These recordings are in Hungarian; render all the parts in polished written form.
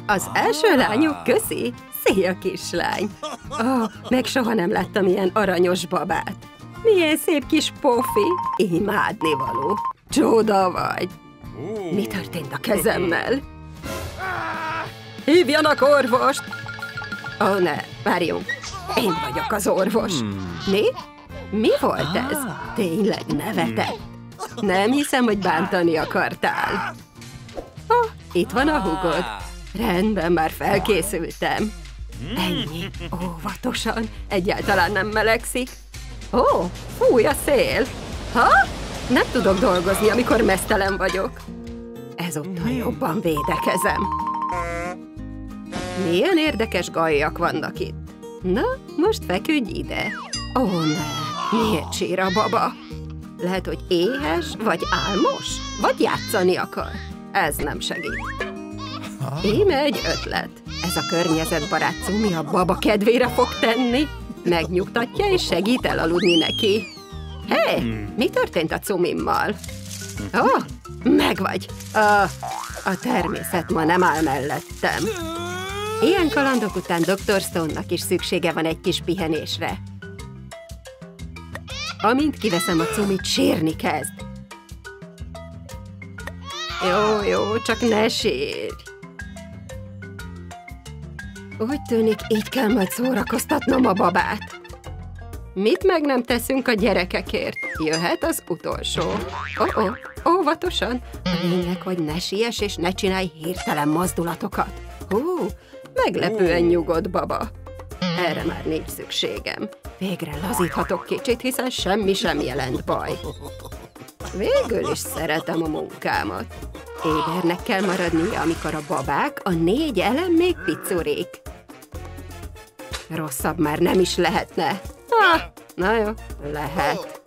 Az első lányok, köszi! Szia, kislány! Meg soha nem láttam ilyen aranyos babát. Milyen szép kis pofi! Imádnivaló! Csoda vagy! Mi történt a kezemmel? Hívjanak orvost! Ne, várjunk! Én vagyok az orvos. Mi? Mi volt ez? Tényleg nevetett? Nem hiszem, hogy bántani akartál. Itt van a húgod. Rendben, már felkészültem. Ennyi. Óvatosan. Egyáltalán nem melegszik. Fúj a szél. Nem tudok dolgozni, amikor meztelen vagyok. Ezúttal jobban védekezem. Milyen érdekes gajjak vannak itt. Na, most feküdj ide. Ne, miért sír a baba? Lehet, hogy éhes, vagy álmos, vagy játszani akar. Ez nem segít. Íme egy ötlet. Ez a környezetbarát cumi a baba kedvére fog tenni. Megnyugtatja és segít elaludni neki. Hé, mi történt a cumimmal? Megvagy. A természet ma nem áll mellettem. Ilyen kalandok után Dr. Stone-nak is szüksége van egy kis pihenésre. Amint kiveszem a cumit, sírni kezd. Jó, csak ne sírj. Úgy tűnik, így kell majd szórakoztatnom a babát. Mit meg nem teszünk a gyerekekért? Jöhet az utolsó. Óvatosan. A lényeg, hogy ne siess és ne csinálj hirtelen mozdulatokat. Meglepően nyugodt baba. Erre már nincs szükségem. Végre lazíthatok kicsit, hiszen semmi sem jelent baj. Végül is szeretem a munkámat. Ébernek kell maradnia, amikor a babák, a 4 elem még picurik. Rosszabb már nem is lehetne. Na jó, lehet.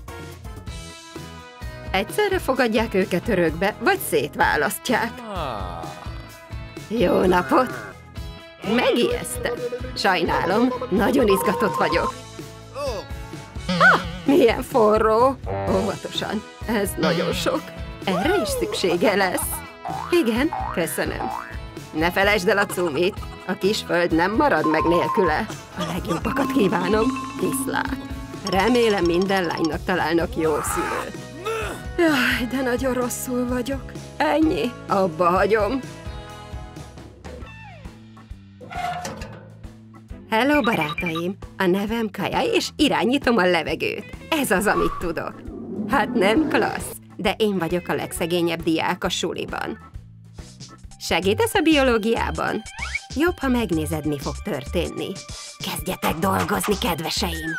Egyszerre fogadják őket örökbe, vagy szétválasztják. Jó napot! Megijesztem. Sajnálom, nagyon izgatott vagyok. Milyen forró! Óvatosan, ez nagyon sok. Erre is szüksége lesz. Igen, köszönöm. Ne felejtsd el a cumit. A kis föld nem marad meg nélküle. A legjobbakat kívánom, viszlát. Remélem minden lánynak találnak jó szülőt. Jaj, de nagyon rosszul vagyok. Ennyi, abba hagyom. Hello, barátaim! A nevem Kaja, és irányítom a levegőt. Ez az, amit tudok. Hát nem klassz, de én vagyok a legszegényebb diák a suliban. Segítesz a biológiában? Jobb, ha megnézed, mi fog történni. Kezdjetek dolgozni, kedveseim!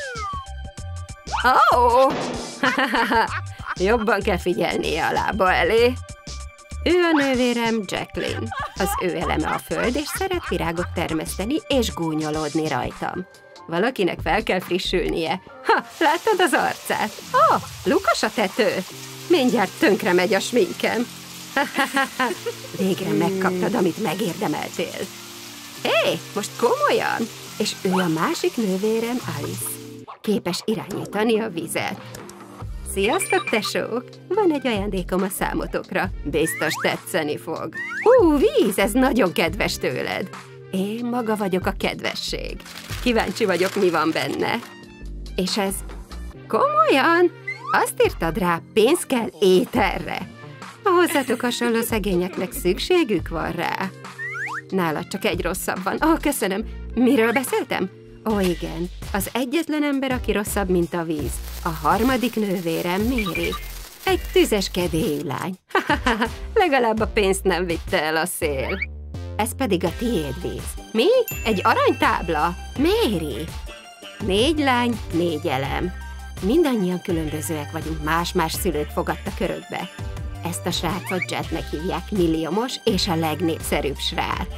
Jobban kell figyelnie a lába elé. Ő a nővérem Jacqueline. Az ő eleme a föld, és szeret virágot termeszteni és gúnyolódni rajtam. Valakinek fel kell frissülnie. Láttad az arcát? Lukas a tető. Mindjárt tönkre megy a sminkem. Végre megkaptad, amit megérdemeltél. Hé, most komolyan? És ő a másik nővérem, Alice. Képes irányítani a vizet. Sziasztok, tesók! Van egy ajándékom a számotokra. Biztos tetszeni fog. Víz, ez nagyon kedves tőled. Én maga vagyok a kedvesség. Kíváncsi vagyok, mi van benne. És ez... Komolyan? Azt írtad rá, pénz kell ételre. A hozzátok hasonló szegényeknek szükségük van rá. Nálad csak egy rosszabb van. Köszönöm. Miről beszéltem? Igen, az egyetlen ember, aki rosszabb, mint a víz. A harmadik nővérem, Mary. Egy tüzes kedélyű lány. Legalább a pénzt nem vitte el a szél. Ez pedig a tiéd, víz. Mi? Egy aranytábla? Mary! 4 lány, 4 elem. Mindannyian különbözőek vagyunk, más-más szülők fogadtak örökbe. Ezt a srácot Jetnek hívják, milliómos és a legnépszerűbb srác.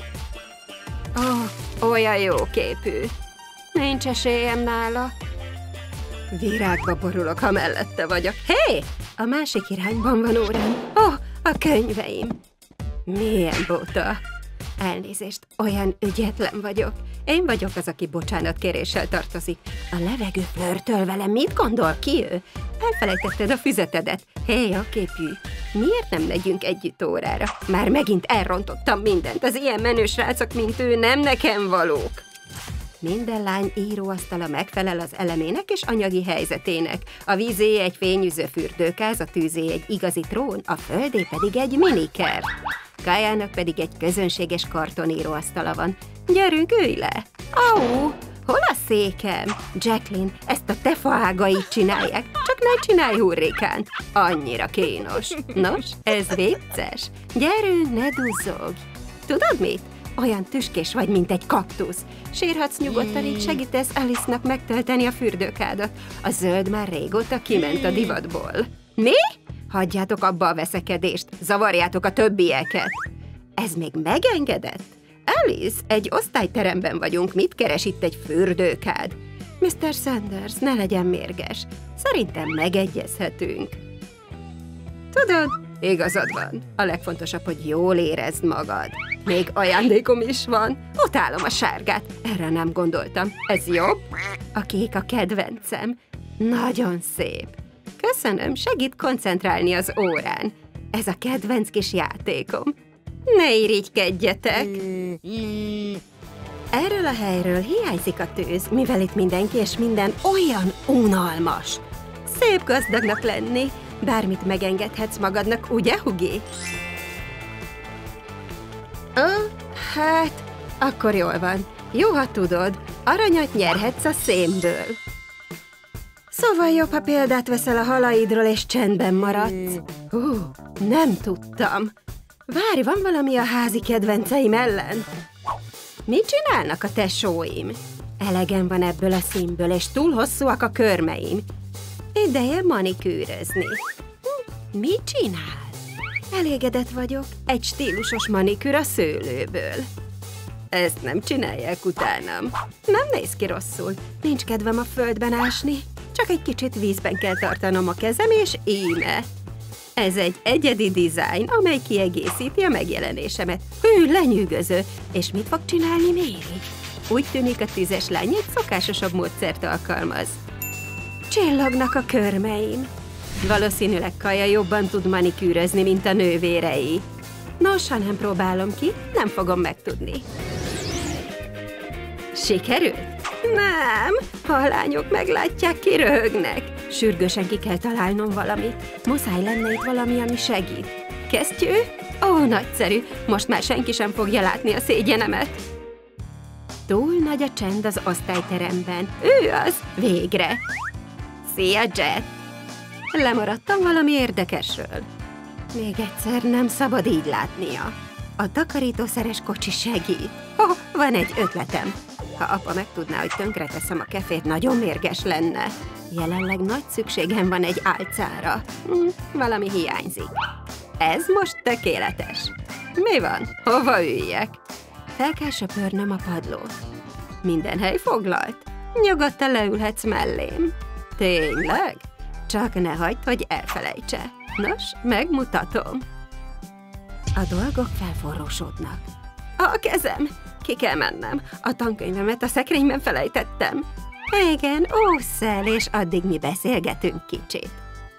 Olyan jó képű. Nincs esélyem nála. Virágba borulok, ha mellette vagyok. Hé! A másik irányban van órám. A könyveim. Milyen buta. Elnézést, olyan ügyetlen vagyok. Én vagyok az, aki bocsánatkéréssel tartozik. A levegő flörtöl velem, mit gondol ki ő? Elfelejtetted a füzetedet. Hé, a képű. Miért nem megyünk együtt órára? Már megint elrontottam mindent. Az ilyen menő srácok, mint ő, nem nekem valók. Minden lány íróasztala megfelel az elemének és anyagi helyzetének. A vízé egy fényűző fürdőkáz, a tűzé egy igazi trón, a földé pedig egy miniker. Kajának pedig egy közönséges kartoníróasztala van. Gyerünk, ülj le! Au! Hol a székem? Jacqueline, ezt a tefaágait csinálják, csak ne csinálj hurrikánt. Annyira kínos. Nos, ez vicces. Gyerünk, ne duzzogj. Tudod mit? Olyan tüskés vagy, mint egy kaktusz. Sírhatsz nyugodtan, így segítesz Alice-nak megtölteni a fürdőkádat. A zöld már régóta kiment a divatból. Mi? Hagyjátok abba a veszekedést, zavarjátok a többieket. Ez még megengedett? Alice, egy osztályteremben vagyunk, mit keres itt egy fürdőkád? Mr. Sanders, ne legyen mérges. Szerintem megegyezhetünk. Tudod, igazad van. A legfontosabb, hogy jól érezd magad. Még ajándékom is van. Utálom a sárgát. Erre nem gondoltam. Ez jobb? A kék a kedvencem. Nagyon szép. Köszönöm, segít koncentrálni az órán. Ez a kedvenc kis játékom. Ne irigykedjetek! Erről a helyről hiányzik a tűz, mivel itt mindenki és minden olyan unalmas. Szép gazdagnak lenni, bármit megengedhetsz magadnak, ugye, Hugi? Hát, akkor jól van. Jó, ha tudod, aranyat nyerhetsz a szénből. Szóval jobb, ha példát veszel a halaidról és csendben maradsz. Nem tudtam. Várj, van valami a házi kedvenceim ellen? Mit csinálnak a tesóim? Elegem van ebből a színből, és túl hosszúak a körmeim. Ideje manikűrözni. Mit csinál? Elégedett vagyok. Egy stílusos manikűr a szőlőből. Ezt nem csinálják utánam. Nem néz ki rosszul. Nincs kedvem a földben ásni. Csak egy kicsit vízben kell tartanom a kezem, és íme. Ez egy egyedi dizájn, amely kiegészíti a megjelenésemet. Lenyűgöző. És mit fog csinálni Mary? Úgy tűnik, a tízes lány egy szokásosabb módszert alkalmaz. Csillognak a körmeim. Valószínűleg Kaja jobban tud manikűrözni, mint a nővérei. Nos, ha nem próbálom ki, nem fogom megtudni. Sikerült? Nem, ha a lányok meglátják, kiröhögnek. Sürgősen ki kell találnom valamit. Muszáj lenne itt valami, ami segít. Kesztyű? Ó, nagyszerű. Most már senki sem fogja látni a szégyenemet. Túl nagy a csend az osztályteremben. Ő az, végre. Szia, Jet! Lemaradtam valami érdekesről. Még egyszer nem szabad így látnia. A takarítószeres kocsi segít. Van egy ötletem. Ha apa megtudná, hogy tönkreteszem a kefét, nagyon mérges lenne. Jelenleg nagy szükségem van egy álcára. Valami hiányzik. Ez most tökéletes. Mi van? Hova üljek? Fel kell söpörnöm a padlót. Minden hely foglalt. Nyugodtan leülhetsz mellém. Tényleg? Csak ne hagyd, hogy elfelejtse. Nos, megmutatom. A dolgok felforrósodnak. A kezem! Ki kell mennem. A tankönyvemet a szekrényben felejtettem. Igen, ősszel, és addig mi beszélgetünk kicsit.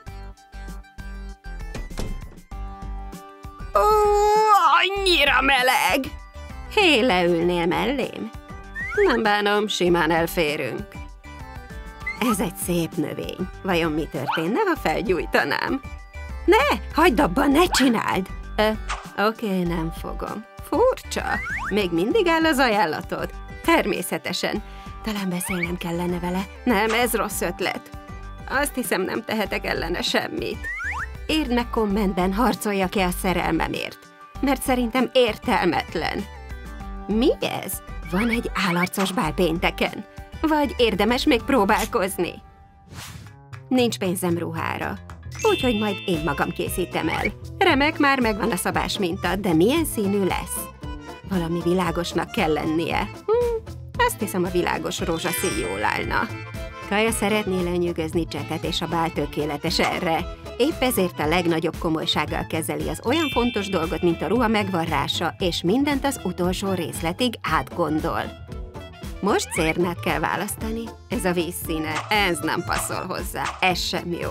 Annyira meleg! Hé, leülnél mellém? Nem bánom, simán elférünk. Ez egy szép növény. Vajon mi történne, ha felgyújtanám? Ne! Hagyd abba, ne csináld! Oké, nem fogom. Furcsa. Még mindig áll az ajánlatod? Természetesen. Talán beszélnem kellene vele. Nem, ez rossz ötlet. Azt hiszem, nem tehetek ellene semmit. Írd meg kommentben, harcoljak-e a szerelmemért. Mert szerintem értelmetlen. Mi ez? Van egy állarcos bál pénteken. Vagy érdemes még próbálkozni? Nincs pénzem ruhára. Úgyhogy majd én magam készítem el. Remek, már megvan a szabás minta, de milyen színű lesz? Valami világosnak kell lennie. Azt hiszem, a világos rózsaszín jól állna. Kaja szeretné lenyűgözni Jetet, és a bál tökéletes erre. Épp ezért a legnagyobb komolysággal kezeli az olyan fontos dolgot, mint a ruha megvarrása, és mindent az utolsó részletig átgondol. Most cérnát kell választani. Ez a vízszíne, ez nem passzol hozzá, ez sem jó.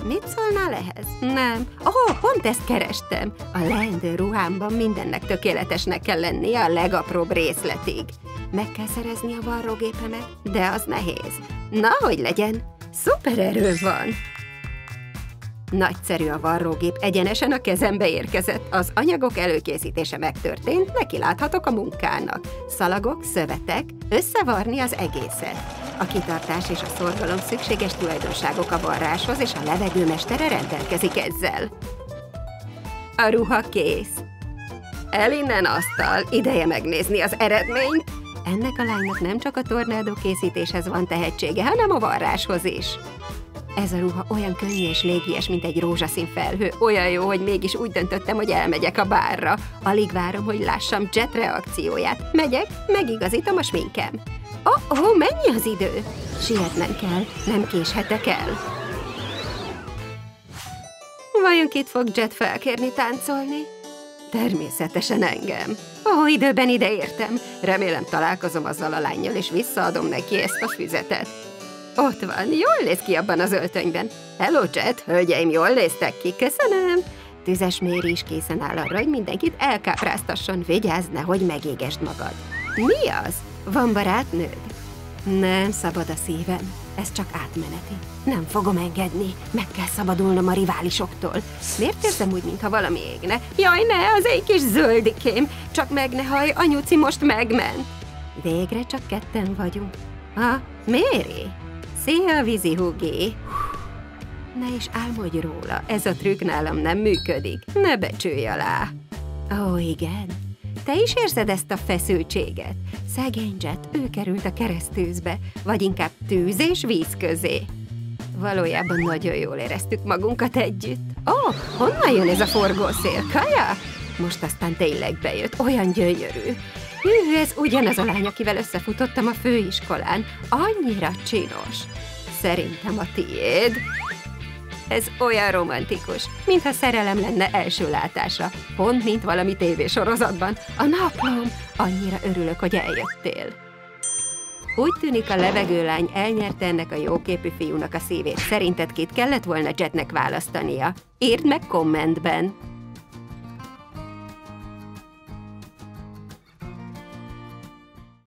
Mit szólnál ehhez? Nem. Pont ezt kerestem. A leendő ruhámban mindennek tökéletesnek kell lennie a legapróbb részletig. Meg kell szerezni a varrógépemet, de az nehéz. Na, hogy legyen? Szupererő van! Nagyszerű a varrógép, egyenesen a kezembe érkezett. Az anyagok előkészítése megtörtént, neki láthatok a munkának. Szalagok, szövetek, összevarni az egészet. A kitartás és a szorgalom szükséges tulajdonságok a varráshoz, és a levegőmestere rendelkezik ezzel. A ruha kész. El innen asztal, ideje megnézni az eredményt. Ennek a lánynak nem csak a tornádó készítéshez van tehetsége, hanem a varráshoz is. Ez a ruha olyan könnyű és légies, mint egy rózsaszín felhő. Olyan jó, hogy mégis úgy döntöttem, hogy elmegyek a bárra. Alig várom, hogy lássam Jet reakcióját. Megyek, megigazítom a sminkem. Mennyi az idő? Sietnem kell, nem késhetek el. Vajon kit fog Jet felkérni táncolni? Természetesen engem. Időben ide értem. Remélem találkozom azzal a lánnyal, és visszaadom neki ezt a füzetet. Ott van, jól néz ki abban az öltönyben. Hello, Jet, hölgyeim, jól néztek ki, köszönöm. Tüzes Méri is készen áll arra, hogy mindenkit elkápráztasson, vigyázz, nehogy megégesd magad. Mi az? Van barátnőd? Nem szabad a szívem, ez csak átmeneti. Nem fogom engedni, meg kell szabadulnom a riválisoktól. Miért érzem úgy, mintha valami égne? Jaj, ne, az egy kis zöldikém, csak meg ne hallj, anyuci most megment. Végre csak ketten vagyunk. Méri? Szia, vízi hugi! Ne is álmodj róla, ez a trükk nálam nem működik. Ne becsülj alá. Igen. Te is érzed ezt a feszültséget? Szegény Jet, ő került a keresztűzbe, vagy inkább tűz és víz közé. Valójában nagyon jól éreztük magunkat együtt. Honnan jön ez a forgószél? Kaja? Most aztán tényleg bejött, olyan gyönyörű. Ez ugyanaz a lány, akivel összefutottam a főiskolán. Annyira csinos. Szerintem a tiéd. Ez olyan romantikus, mintha szerelem lenne első látásra. Pont, mint valami tévésorozatban. A naplom! Annyira örülök, hogy eljöttél. Úgy tűnik, a levegőlány elnyerte ennek a jóképű fiúnak a szívét. Szerinted kit kellett volna Jetnek választania? Írd meg kommentben!